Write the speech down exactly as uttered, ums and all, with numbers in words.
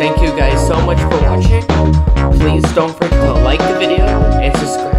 Thank you guys so much for watching. Please don't forget to like the video and subscribe.